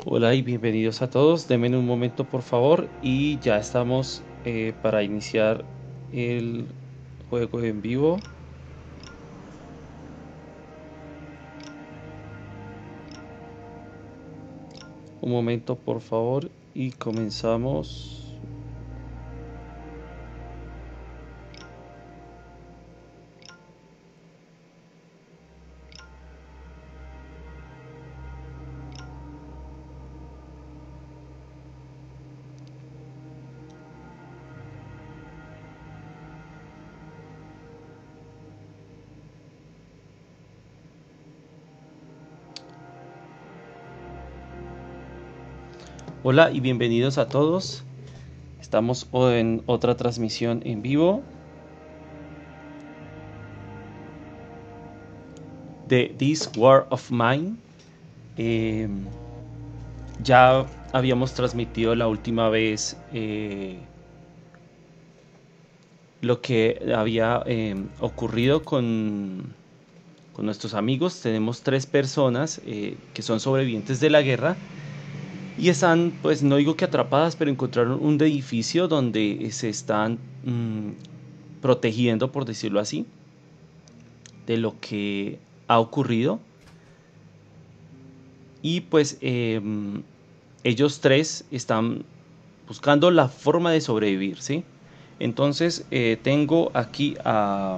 Hola y bienvenidos a todos. Denme un momento por favor y ya estamos para iniciar el juego en vivo. Un momento por favor y comenzamos. Hola y bienvenidos a todos. Estamos en otra transmisión en vivo de This War of Mine. Eh, ya habíamos transmitido la última vez lo que había ocurrido con nuestros amigos. Tenemos 3 personas que son sobrevivientes de la guerra y están, pues no digo que atrapadas, pero encontraron un edificio donde se están protegiendo, por decirlo así, de lo que ha ocurrido. Y pues ellos 3 están buscando la forma de sobrevivir, ¿sí? Entonces tengo aquí a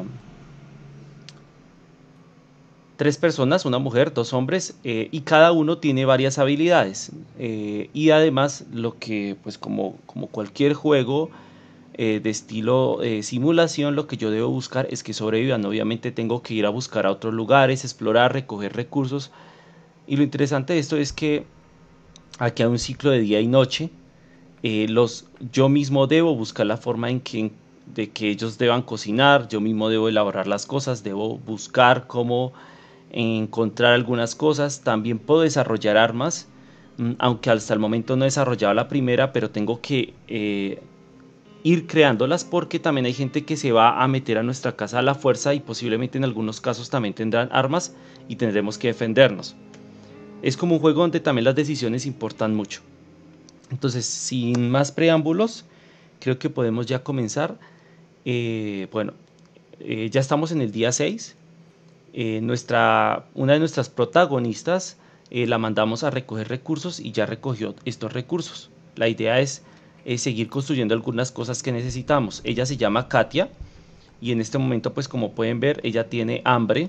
3 personas, una mujer, 2 hombres, y cada uno tiene varias habilidades. Y además, lo que, pues como cualquier juego de estilo simulación, lo que yo debo buscar es que sobrevivan. Obviamente tengo que ir a buscar a otros lugares, explorar, recoger recursos. Y lo interesante de esto es que aquí hay un ciclo de día y noche. Yo mismo debo buscar la forma de que ellos deban cocinar, yo mismo debo elaborar las cosas, debo buscar cómo encontrar algunas cosas. También puedo desarrollar armas, aunque hasta el momento no he desarrollado la primera, pero tengo que ir creándolas porque también hay gente que se va a meter a nuestra casa a la fuerza y posiblemente en algunos casos también tendrán armas y tendremos que defendernos. Es como un juego donde también las decisiones importan mucho. Entonces, sin más preámbulos, creo que podemos ya comenzar. Bueno, ya estamos en el día 6. Una de nuestras protagonistas la mandamos a recoger recursos y ya recogió estos recursos. La idea es seguir construyendo algunas cosas que necesitamos. Ella se llama Katia y en este momento, pues como pueden ver, ella tiene hambre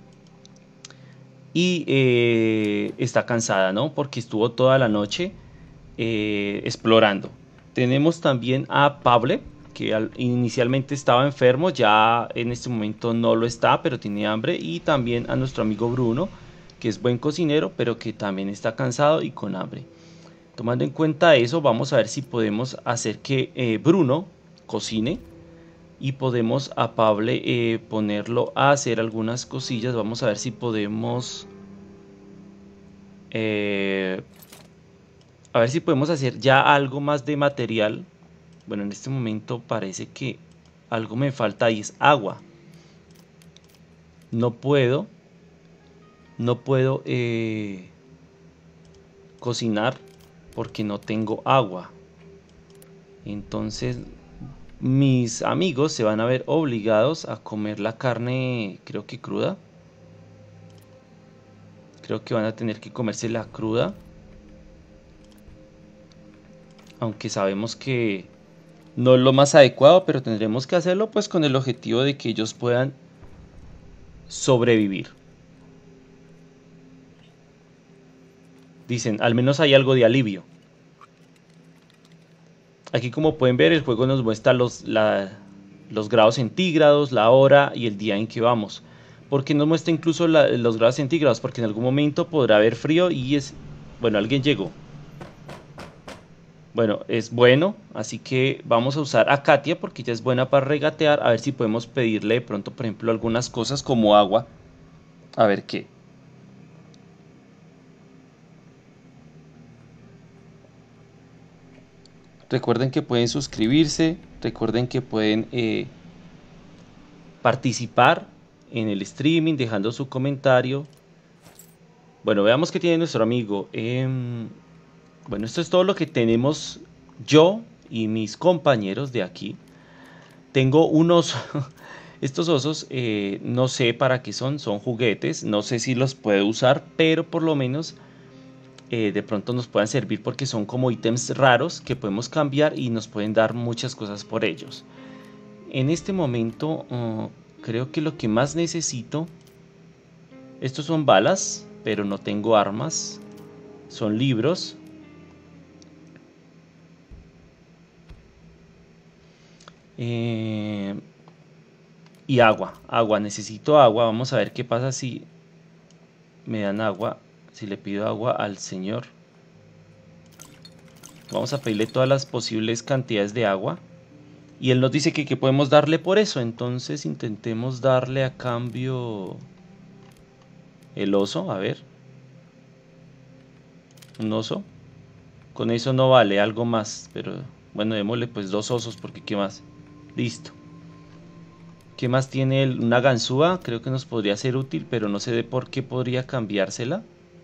y está cansada, ¿no? Porque estuvo toda la noche explorando. Tenemos también a Pablo, que inicialmente estaba enfermo, ya en este momento no lo está, pero tiene hambre. Y también a nuestro amigo Bruno, que es buen cocinero, pero que también está cansado y con hambre. Tomando en cuenta eso, vamos a ver si podemos hacer que Bruno cocine y podemos a Pablo ponerlo a hacer algunas cosillas. Vamos a ver si podemos eh, a ver si podemos hacer ya algo más de material. Bueno, en este momento parece que algo me falta y es agua. No puedo, no puedo cocinar porque no tengo agua. Entonces mis amigos se van a ver obligados a comer la carne, creo que cruda. Creo que van a tener que comerse la cruda. Aunque sabemos que no es lo más adecuado, pero tendremos que hacerlo pues con el objetivo de que ellos puedan sobrevivir. Dicen, al menos hay algo de alivio. Aquí como pueden ver el juego nos muestra los grados centígrados, la hora y el día en que vamos. ¿Por qué nos muestra incluso los grados centígrados? Porque en algún momento podrá haber frío y es... Bueno, alguien llegó. Bueno, es bueno, así que vamos a usar a Katia porque ella es buena para regatear. A ver si podemos pedirle de pronto, por ejemplo, algunas cosas como agua. A ver qué. Recuerden que pueden suscribirse, recuerden que pueden participar en el streaming dejando su comentario. Bueno, veamos qué tiene nuestro amigo. Bueno, esto es todo lo que tenemos yo y mis compañeros de aquí. Tengo unos, estos osos, no sé para qué son juguetes, no sé si los puedo usar, pero por lo menos de pronto nos puedan servir porque son como ítems raros que podemos cambiar y nos pueden dar muchas cosas por ellos. En este momento, creo que lo que más necesito, estos son balas, pero no tengo armas, son libros. Eh, y agua, necesito agua. Vamos a ver qué pasa si me dan agua, si le pido agua al señor. Vamos a pedirle todas las posibles cantidades de agua. Y él nos dice que qué podemos darle por eso. Entonces intentemos darle a cambio el oso. A ver. Un oso. Con eso no vale, algo más. Pero bueno, démosle pues 2 osos porque qué más. Listo. ¿Qué más tiene él? Una ganzúa. Creo que nos podría ser útil, pero no sé de por qué podría cambiársela.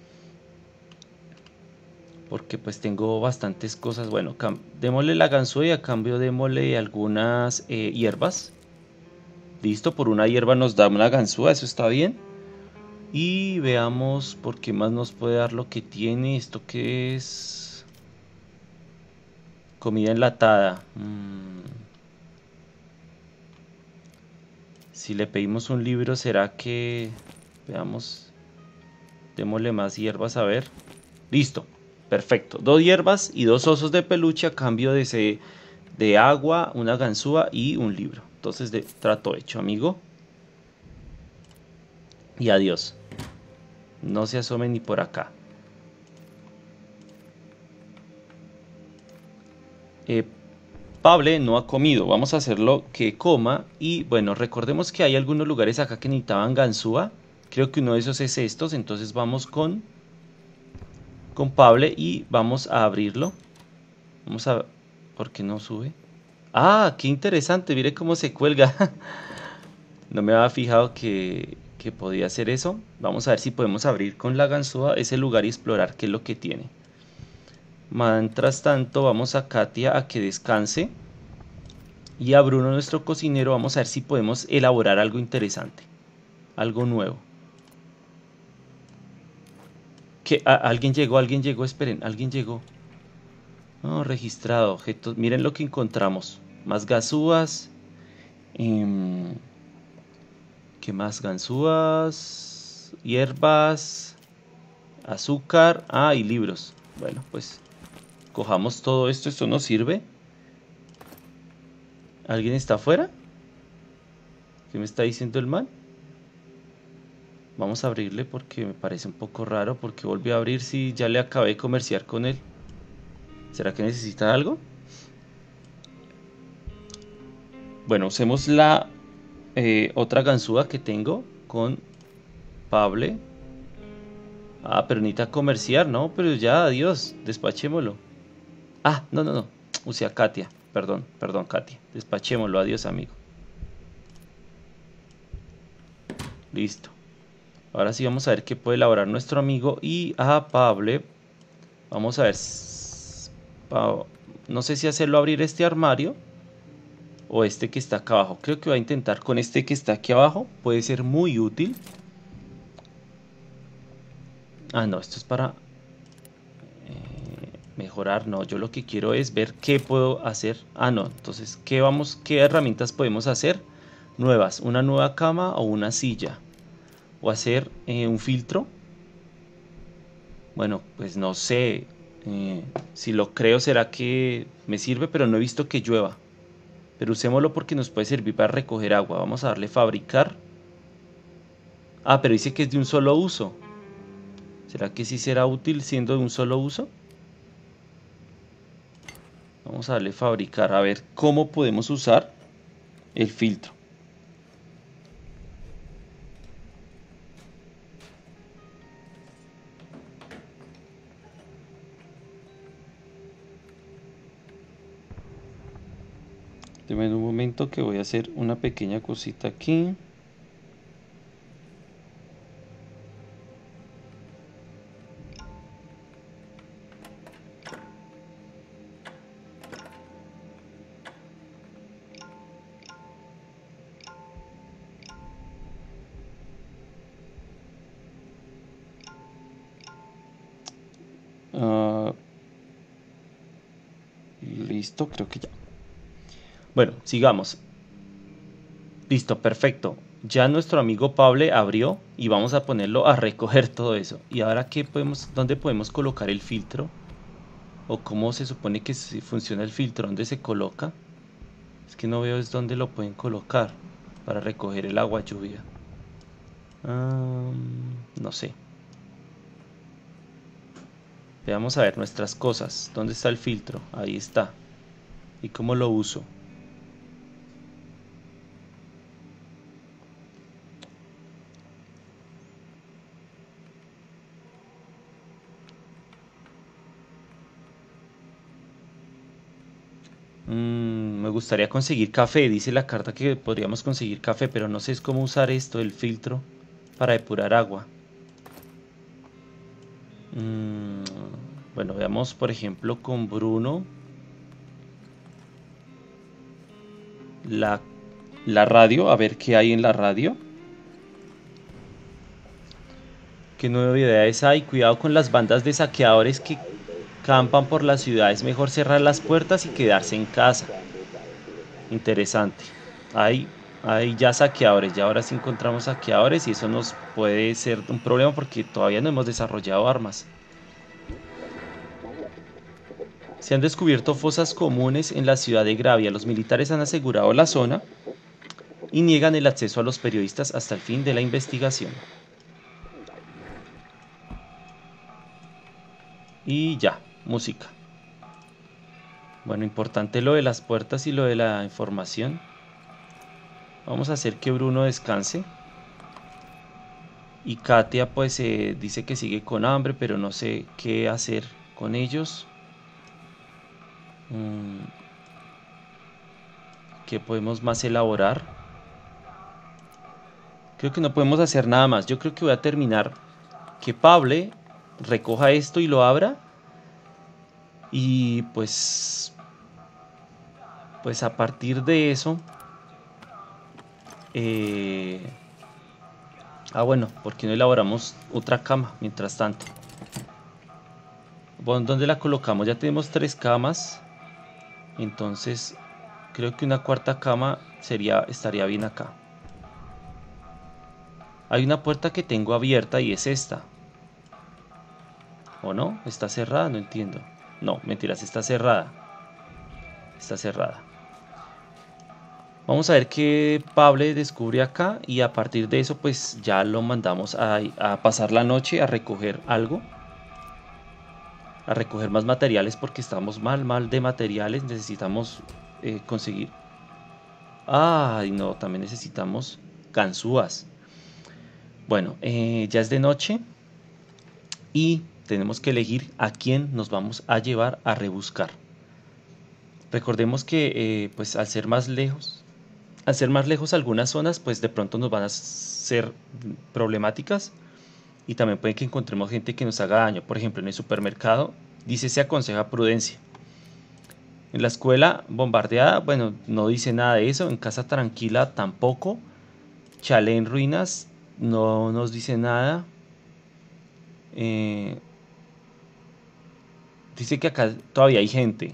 Porque pues tengo bastantes cosas. Bueno, démosle la ganzúa y a cambio démosle algunas hierbas. Listo, por una hierba nos da una ganzúa, eso está bien. Y veamos por qué más nos puede dar lo que tiene. ¿Esto qué es? Comida enlatada. Si le pedimos un libro, ¿será que...? Veamos. Démosle más hierbas a ver. Listo. Perfecto. 2 hierbas y 2 osos de peluche a cambio de agua, una ganzúa y un libro. Entonces, trato hecho, amigo. Y adiós. No se asome ni por acá. Pable no ha comido. Vamos a hacerlo que coma. Y bueno, recordemos que hay algunos lugares acá que necesitaban ganzúa. Creo que uno de esos es estos. Entonces vamos con Pable y vamos a abrirlo. Vamos a... ¿Por qué no sube? Ah, qué interesante. Mire cómo se cuelga. No me había fijado que podía hacer eso. Vamos a ver si podemos abrir con la ganzúa ese lugar y explorar qué es lo que tiene. Mientras tanto, vamos a Katia a que descanse. Y a Bruno, nuestro cocinero, vamos a ver si podemos elaborar algo interesante. Algo nuevo. Alguien llegó, esperen, alguien llegó. No, registrado, objetos. Miren lo que encontramos. Más ganzúas. ¿Qué más? Ganzúas, hierbas, azúcar. Ah, y libros. Bueno, pues cojamos todo esto. Esto nos sirve. ¿Alguien está afuera? ¿Qué me está diciendo el man? Vamos a abrirle porque me parece un poco raro. Porque volvió a abrir si ya le acabé de comerciar con él. ¿Será que necesita algo? Bueno, usemos la otra ganzúa que tengo con Pable. Ah, pero necesita comerciar, ¿no? Pero ya, adiós, despachémoslo. Ah, no, no, no. Use a Katia. Perdón, perdón, Katia. Despachémoslo, adiós, amigo. Listo. Ahora sí vamos a ver qué puede elaborar nuestro amigo. Y a Pable. Vamos a ver. No sé si hacerlo abrir este armario o este que está acá abajo. Creo que voy a intentar con este que está aquí abajo. Puede ser muy útil. Ah, no, esto es para mejorar. No, yo lo que quiero es ver qué puedo hacer. Ah, no, entonces, ¿qué herramientas podemos hacer? Nuevas, una nueva cama o una silla. O hacer un filtro. Bueno, pues no sé. Si lo creo, será que me sirve, pero no he visto que llueva. Pero usémoslo porque nos puede servir para recoger agua. Vamos a darle fabricar. Ah, pero dice que es de un solo uso. ¿Será que sí será útil siendo de un solo uso? Vamos a darle fabricar. A ver cómo podemos usar el filtro. Deme un momento que voy a hacer una pequeña cosita aquí. Listo, creo que ya. Bueno, sigamos. Listo, perfecto. Ya nuestro amigo Pablo abrió y vamos a ponerlo a recoger todo eso. ¿Y ahora qué podemos, dónde podemos colocar el filtro? ¿O cómo se supone que funciona el filtro? ¿Dónde se coloca? Es que no veo es dónde lo pueden colocar para recoger el agua lluvia. No sé. Veamos a ver nuestras cosas. ¿Dónde está el filtro? Ahí está. ¿Y cómo lo uso? Me gustaría conseguir café. Dice la carta que podríamos conseguir café, pero no sé cómo usar esto, el filtro, para depurar agua. Bueno, veamos por ejemplo con Bruno la, la radio, a ver qué hay en la radio. ¿Qué novedades hay? Cuidado con las bandas de saqueadores que campan por la ciudad. Es mejor cerrar las puertas y quedarse en casa. Interesante. Hay ya saqueadores, ya ahora sí encontramos saqueadores y eso nos puede ser un problema porque todavía no hemos desarrollado armas. Se han descubierto fosas comunes en la ciudad de Gravia. Los militares han asegurado la zona y niegan el acceso a los periodistas hasta el fin de la investigación. Y ya, música. Bueno, importante lo de las puertas y lo de la información. Vamos a hacer que Bruno descanse. Y Katia pues dice que sigue con hambre, pero no sé qué hacer con ellos. ¿Qué podemos más elaborar? Creo que no podemos hacer nada más. Yo creo que voy a terminar que Pablo recoja esto y lo abra. Y pues a partir de eso... bueno, ¿por qué no elaboramos otra cama mientras tanto? Bueno, ¿dónde la colocamos? Ya tenemos 3 camas. Entonces, creo que una cuarta cama estaría bien acá. Hay una puerta que tengo abierta y es esta. ¿O no? ¿Está cerrada? No entiendo. No, mentiras, está cerrada. Está cerrada. Vamos a ver qué Pablo descubre acá y a partir de eso pues ya lo mandamos a pasar la noche a recoger algo. A recoger más materiales porque estamos mal de materiales. Necesitamos conseguir... Ay, no, también necesitamos ganzúas. Bueno, ya es de noche y tenemos que elegir a quién nos vamos a llevar a rebuscar. Recordemos que pues al ser más lejos algunas zonas pues de pronto nos van a ser problemáticas y también puede que encontremos gente que nos haga daño. Por ejemplo, en el supermercado dice se aconseja prudencia. En la escuela bombardeada, bueno, no dice nada de eso. En casa tranquila tampoco. Chalet en ruinas no nos dice nada. Dice que acá todavía hay gente.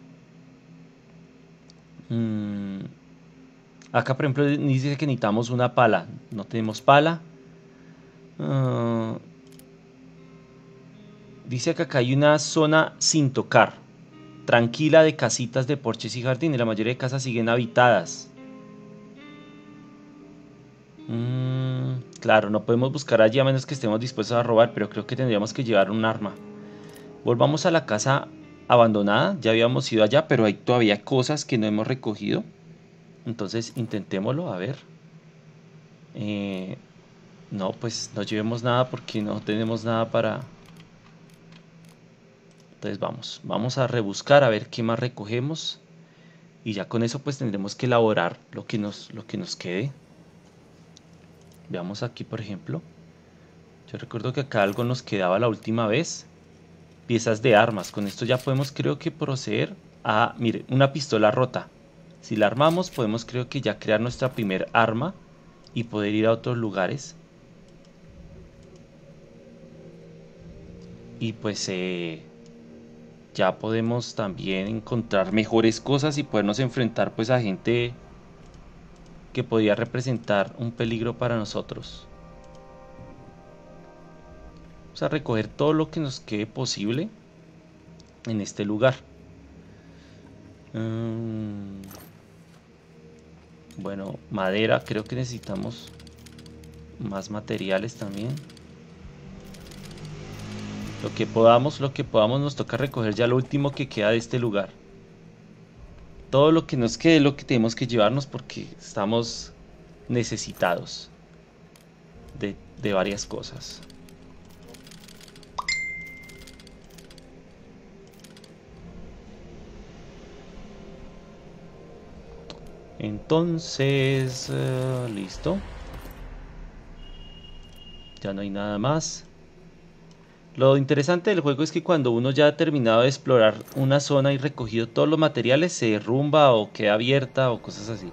Acá, por ejemplo, dice que necesitamos una pala. No tenemos pala. Dice que acá hay una zona sin tocar. Tranquila de casitas de porches y jardines. La mayoría de casas siguen habitadas. Claro, no podemos buscar allí a menos que estemos dispuestos a robar, pero creo que tendríamos que llevar un arma. Volvamos a la casa abandonada. Ya habíamos ido allá, pero hay todavía cosas que no hemos recogido. Entonces intentémoslo, a ver. No, pues no llevemos nada porque no tenemos nada para... Entonces vamos a rebuscar a ver qué más recogemos. Y ya con eso pues tendremos que elaborar lo que nos quede. Veamos aquí por ejemplo. Yo recuerdo que acá algo nos quedaba la última vez. Piezas de armas. Con esto ya podemos creo que proceder a... Mire, una pistola rota. Si la armamos podemos creo que ya crear nuestra primer arma. Y poder ir a otros lugares. Y pues ya podemos también encontrar mejores cosas y podernos enfrentar pues a gente que podría representar un peligro para nosotros. Vamos a recoger todo lo que nos quede posible en este lugar. Bueno, madera, creo que necesitamos más materiales también. Lo que podamos, nos toca recoger ya lo último que queda de este lugar. Todo lo que nos quede es lo que tenemos que llevarnos porque estamos necesitados de varias cosas. Entonces, listo. Ya no hay nada más. Lo interesante del juego es que cuando uno ya ha terminado de explorar una zona y recogido todos los materiales, se derrumba o queda abierta o cosas así.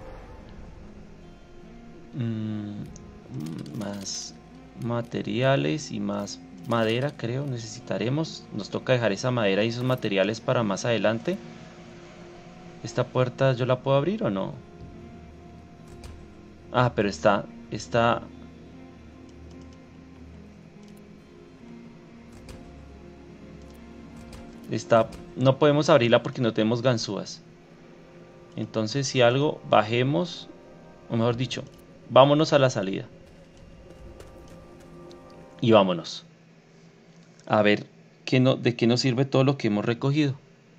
Más materiales y más madera, creo, necesitaremos. Nos toca dejar esa madera y esos materiales para más adelante. ¿Esta puerta yo la puedo abrir o no? Ah, pero está... No podemos abrirla porque no tenemos ganzúas. Entonces, si algo, bajemos, o mejor dicho, vámonos a la salida. Y vámonos. A ver de qué nos sirve todo lo que hemos recogido.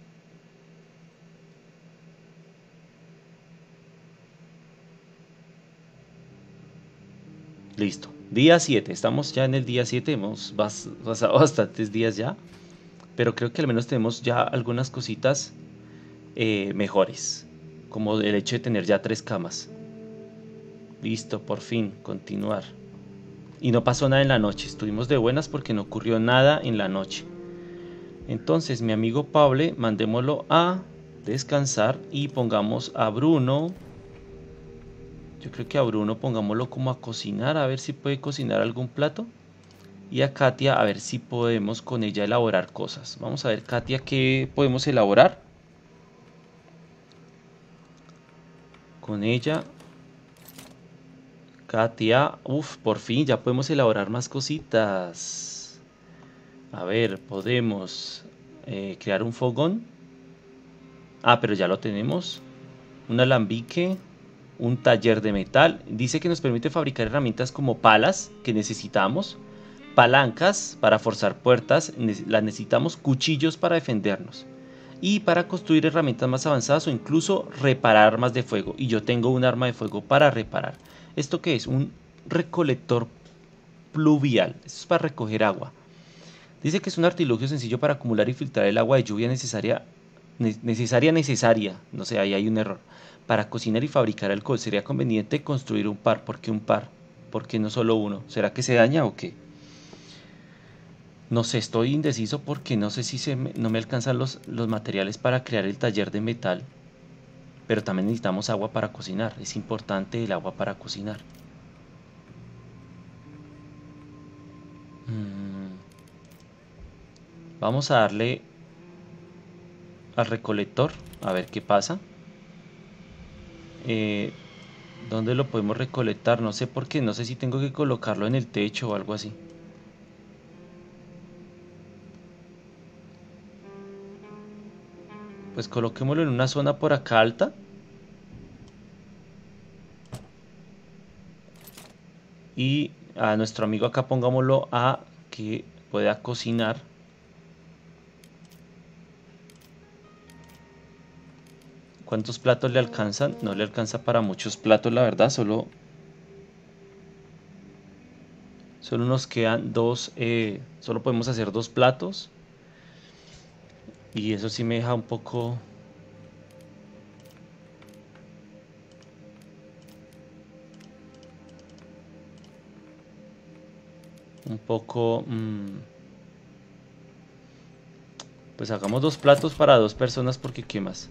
Listo. Día 7. Estamos ya en el día 7. Hemos pasado bastantes días ya. Pero creo que al menos tenemos ya algunas cositas mejores. Como el hecho de tener ya 3 camas. Listo, por fin, continuar. Y no pasó nada en la noche. Estuvimos de buenas porque no ocurrió nada en la noche. Entonces, mi amigo Pablo, mandémoslo a descansar y pongamos a Bruno. Yo creo que a Bruno pongámoslo como a cocinar, a ver si puede cocinar algún plato. Y a Katia, a ver si podemos con ella elaborar cosas. Vamos a ver, Katia, qué podemos elaborar con ella. Katia, uff, por fin ya podemos elaborar más cositas. A ver, podemos crear un fogón. Ah, pero ya lo tenemos. Un alambique, un taller de metal. Dice que nos permite fabricar herramientas como palas que necesitamos, palancas para forzar puertas, las necesitamos, cuchillos para defendernos y para construir herramientas más avanzadas o incluso reparar armas de fuego. Y yo tengo un arma de fuego para reparar. ¿Esto qué es? Un recolector pluvial. Esto es para recoger agua. Dice que es un artilugio sencillo para acumular y filtrar el agua de lluvia necesaria. No sé, ahí hay un error. Para cocinar y fabricar alcohol sería conveniente construir un par. ¿Por qué un par? ¿Por qué no solo uno? ¿Será que se daña o qué? No sé, estoy indeciso porque no sé si no me alcanzan los materiales para crear el taller de metal. Pero también necesitamos agua para cocinar. Es importante el agua para cocinar. Mm, Vamos a darle al recolector a ver qué pasa. Eh, ¿Dónde lo podemos recolectar? No sé por qué. No sé si tengo que colocarlo en el techo o algo así. Pues coloquémoslo en una zona por acá alta. Y a nuestro amigo acá pongámoslo a que pueda cocinar. ¿Cuántos platos le alcanzan? No le alcanza para muchos platos, la verdad. Solo nos quedan dos. Solo podemos hacer 2 platos. Y eso sí me deja un poco. Un poco. Pues hagamos 2 platos para 2 personas porque ¿qué más?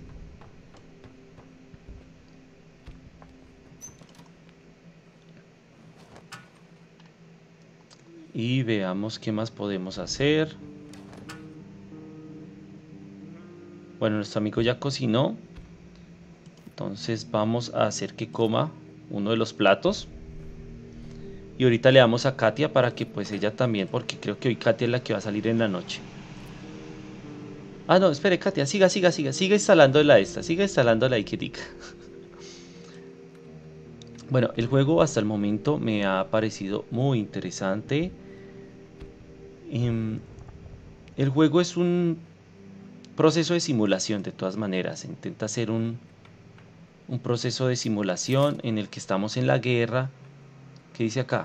Y veamos qué más podemos hacer. Bueno, nuestro amigo ya cocinó. Entonces vamos a hacer que coma uno de los platos. Y ahorita le damos a Katia para que pues ella también, porque creo que hoy Katia es la que va a salir en la noche. Ah, no, espere, Katia, siga instalando la esta, siga instalando la Iketika. Bueno, el juego hasta el momento me ha parecido muy interesante. El juego es un proceso de simulación de todas maneras. Intenta hacer un proceso de simulación en el que estamos en la guerra. ¿Qué dice acá?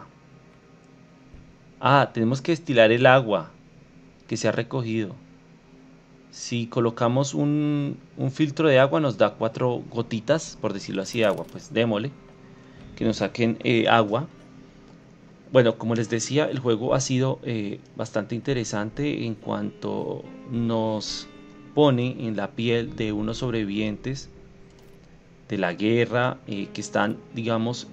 Ah, tenemos que destilar el agua que se ha recogido. Si colocamos un filtro de agua nos da 4 gotitas, por decirlo así, de agua. Pues démosle, que nos saquen agua. Bueno, como les decía, el juego ha sido bastante interesante en cuanto nos pone en la piel de unos sobrevivientes de la guerra que están, digamos,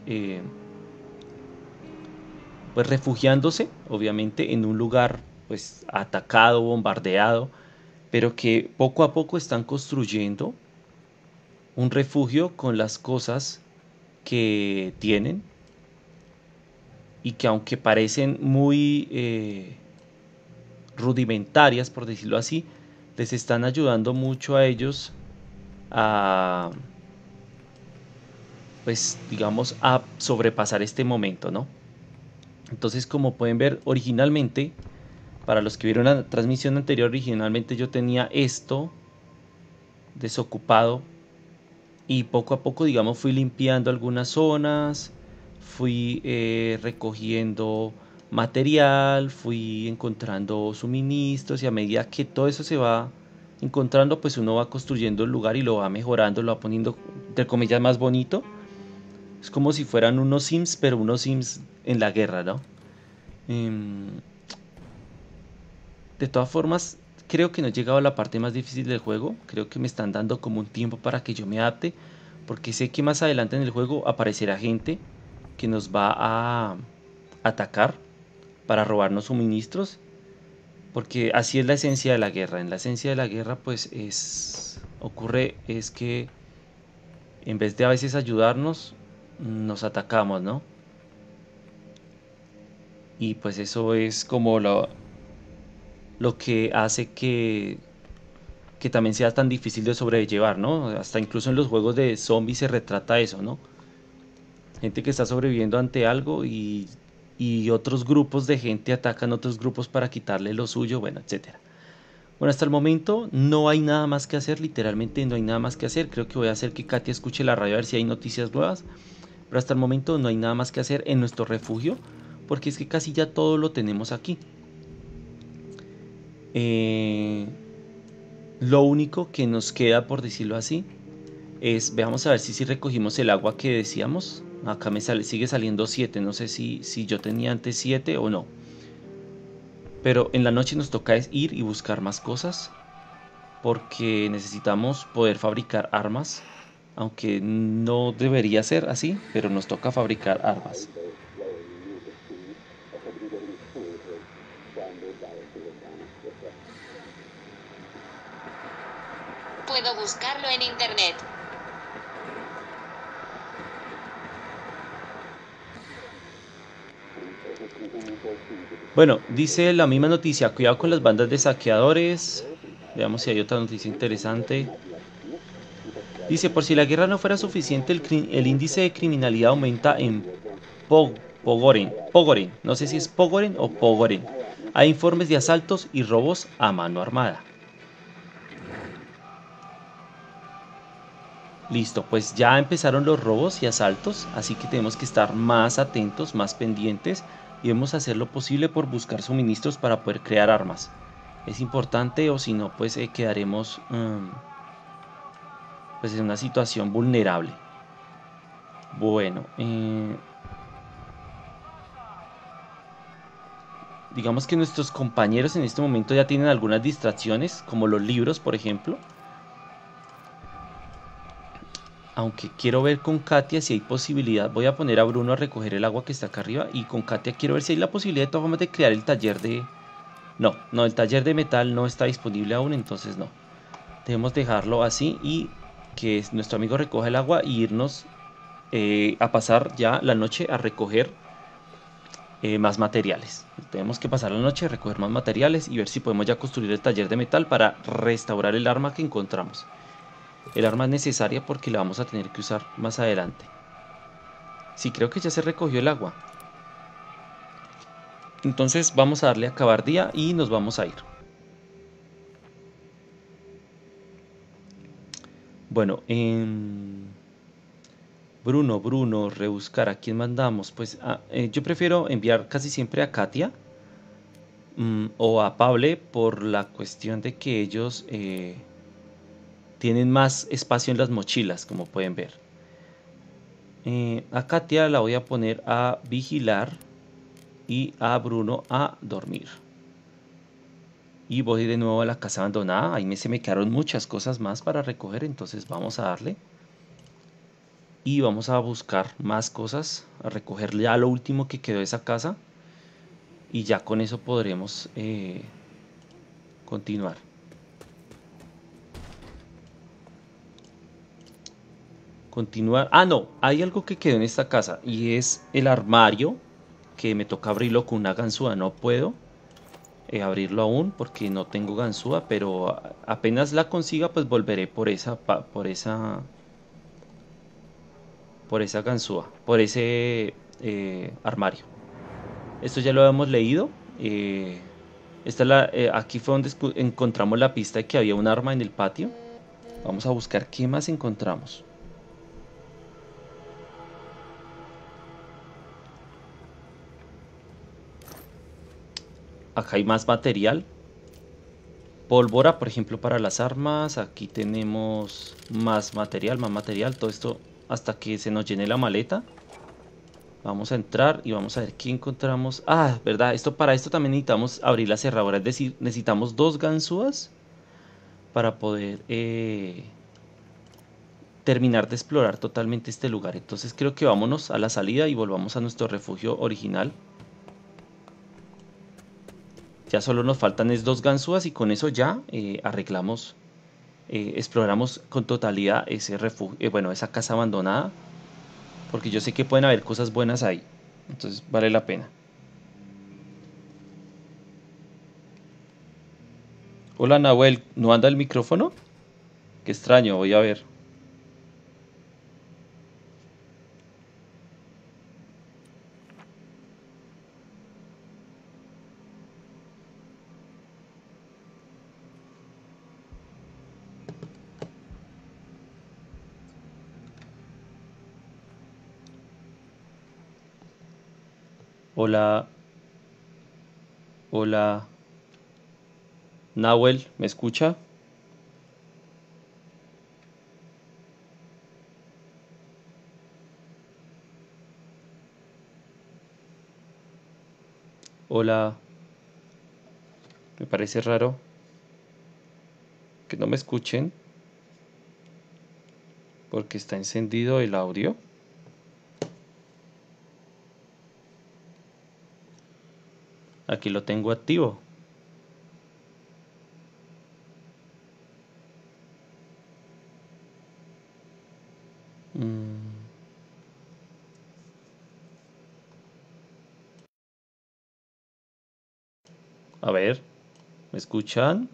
pues refugiándose, obviamente, en un lugar pues atacado, bombardeado, pero que poco a poco están construyendo un refugio con las cosas que tienen y que aunque parecen muy rudimentarias, por decirlo así, les están ayudando mucho a ellos a, pues digamos, a sobrepasar este momento, ¿no? Entonces, como pueden ver, originalmente, para los que vieron la transmisión anterior, originalmente yo tenía esto desocupado y poco a poco, digamos, fui limpiando algunas zonas, fui recogiendo material, fui encontrando suministros y a medida que todo eso se va encontrando, pues uno va construyendo el lugar y lo va mejorando, lo va poniendo, entre comillas, más bonito. Es como si fueran unos Sims, pero unos Sims en la guerra, ¿no? Em, de todas formas, creo que no he llegado a la parte más difícil del juego. Creo que me están dando como un tiempo para que yo me adapte. Porque sé que más adelante en el juego aparecerá gente que nos va a atacar para robarnos suministros. Porque así es la esencia de la guerra. En la esencia de la guerra pues ocurre es que en vez de a veces ayudarnos, nos atacamos, ¿no? Y pues eso es como lo que hace que también sea tan difícil de sobrellevar, ¿no? Hasta incluso en los juegos de zombies se retrata eso, ¿no? Gente que está sobreviviendo ante algo y otros grupos de gente atacan a otros grupos para quitarle lo suyo, bueno, etcétera. Bueno, hasta el momento no hay nada más que hacer, literalmente no hay nada más que hacer. Creo que voy a hacer que Katia escuche la radio a ver si hay noticias nuevas, pero hasta el momento no hay nada más que hacer en nuestro refugio, porque es que casi ya todo lo tenemos aquí. Lo único que nos queda, por decirlo así, es, veamos a ver si recogimos el agua que decíamos. Acá me sigue saliendo 7, no sé si yo tenía antes 7 o no. Pero en la noche nos toca ir y buscar más cosas, porque necesitamos poder fabricar armas, aunque no debería ser así, pero nos toca fabricar armas. Puedo buscarlo en internet. Bueno, dice la misma noticia, cuidado con las bandas de saqueadores. Veamos si hay otra noticia interesante. Dice, por si la guerra no fuera suficiente, el índice de criminalidad aumenta en Pogoren. No sé si es Pogoren o Pogoren. Hay informes de asaltos y robos a mano armada. Listo, pues ya empezaron los robos y asaltos, así que tenemos que estar más atentos, más pendientes y debemos hacer lo posible por buscar suministros para poder crear armas. Es importante o si no, pues quedaremos pues en una situación vulnerable. Bueno, digamos que nuestros compañeros en este momento ya tienen algunas distracciones, como los libros, por ejemplo. Aunque quiero ver con Katia si hay posibilidad. Voy a poner a Bruno a recoger el agua que está acá arriba. Y con Katia quiero ver si hay la posibilidad de todas formas de crear el taller de... No, el taller de metal no está disponible aún, entonces no. Debemos dejarlo así y que nuestro amigo recoja el agua y irnos a pasar ya la noche a recoger más materiales. Tenemos que pasar la noche a recoger más materiales y ver si podemos ya construir el taller de metal para restaurar el arma que encontramos. El arma es necesaria porque la vamos a tener que usar más adelante. Sí, creo que ya se recogió el agua. Entonces vamos a darle a acabar día y nos vamos a ir. Bueno, Bruno, rebuscar, ¿a quién mandamos? Pues yo prefiero enviar casi siempre a Katia o a Pable por la cuestión de que ellos tienen más espacio en las mochilas, como pueden ver. A Katia la voy a poner a vigilar y a Bruno a dormir. Y voy de nuevo a la casa abandonada. Ahí se me quedaron muchas cosas más para recoger, entonces vamos a darle. Y vamos a buscar más cosas, a recoger ya lo último que quedó de esa casa. Y ya con eso podremos continuar. Continuar. Ah, no, hay algo que quedó en esta casa y es el armario que me toca abrirlo con una ganzúa. No puedo abrirlo aún porque no tengo ganzúa, pero apenas la consiga pues volveré por esa ganzúa, por ese armario. Esto ya lo hemos leído. Aquí fue donde encontramos la pista de que había un arma en el patio. Vamos a buscar qué más encontramos. Acá hay más material. Pólvora, por ejemplo, para las armas. Aquí tenemos más material, más material. Todo esto hasta que se nos llene la maleta. Vamos a entrar y vamos a ver qué encontramos. Ah, verdad, para esto también necesitamos abrir la cerradura. Es decir, necesitamos dos ganzúas para poder terminar de explorar totalmente este lugar. Entonces creo que vámonos a la salida y volvamos a nuestro refugio original. Ya solo nos faltan dos ganzúas y con eso ya arreglamos, exploramos con totalidad ese refugio, bueno, esa casa abandonada. Porque yo sé que pueden haber cosas buenas ahí. Entonces vale la pena. Hola Nahuel, ¿no anda el micrófono? Qué extraño, voy a ver. Hola, hola. Nahuel, ¿me escucha? Hola, me parece raro que no me escuchen porque está encendido el audio. Aquí lo tengo activo. Mm, a ver, ¿me escuchan?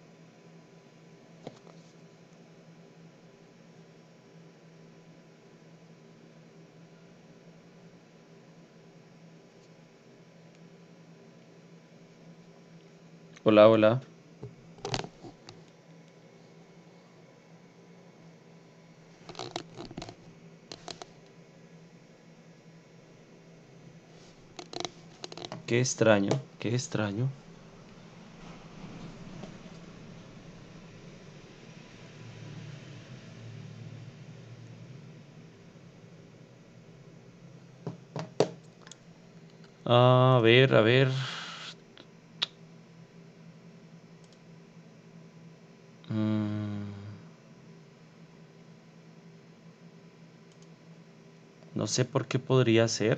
Hola, hola. Qué extraño, qué extraño. A ver, a ver. Mm, no sé por qué podría ser.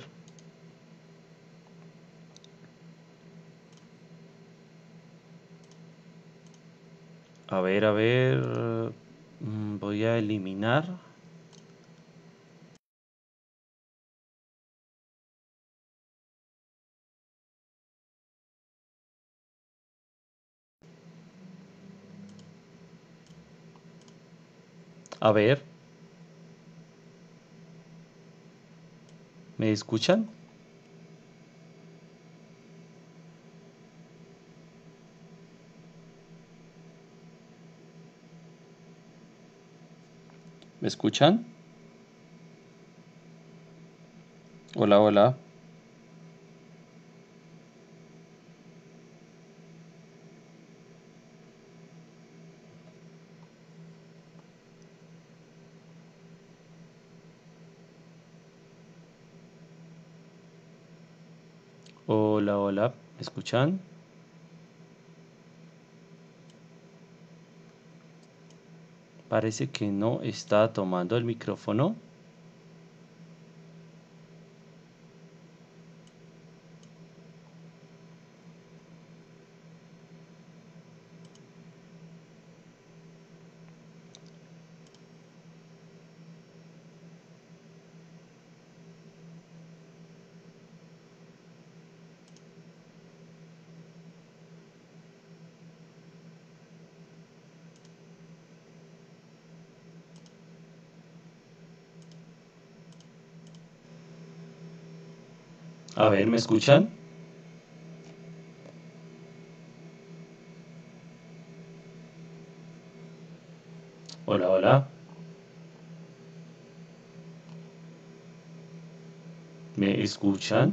A ver, a ver. a eliminar. A ver, ¿me escuchan? ¿Me escuchan? Hola, hola. Hola, hola. ¿Me escuchan? Parece que no está tomando el micrófono. A ver, ¿me escuchan? Hola, hola. ¿Me escuchan?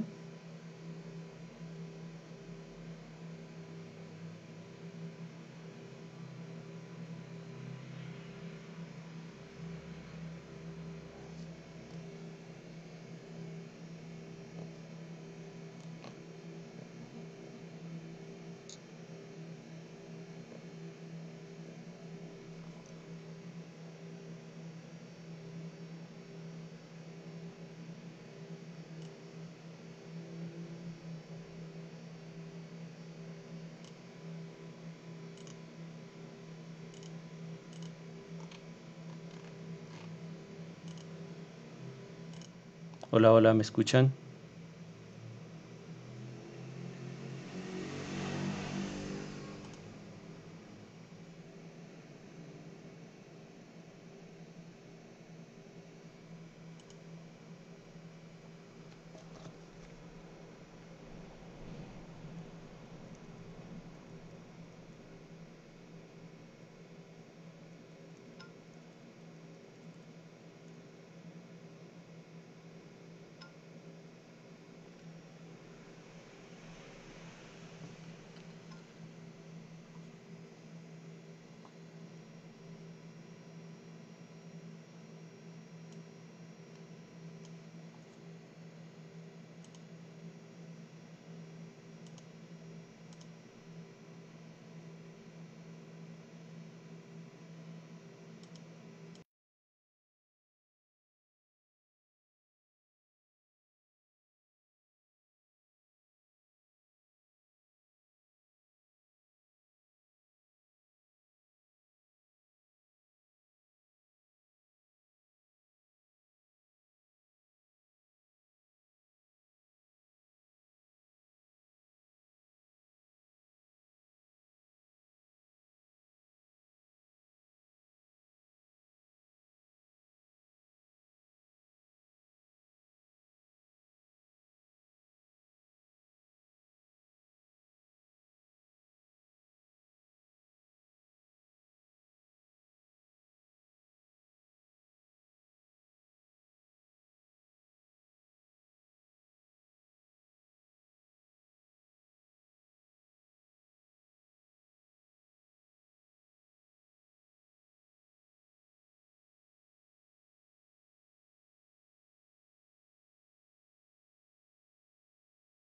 Hola, hola, ¿me escuchan?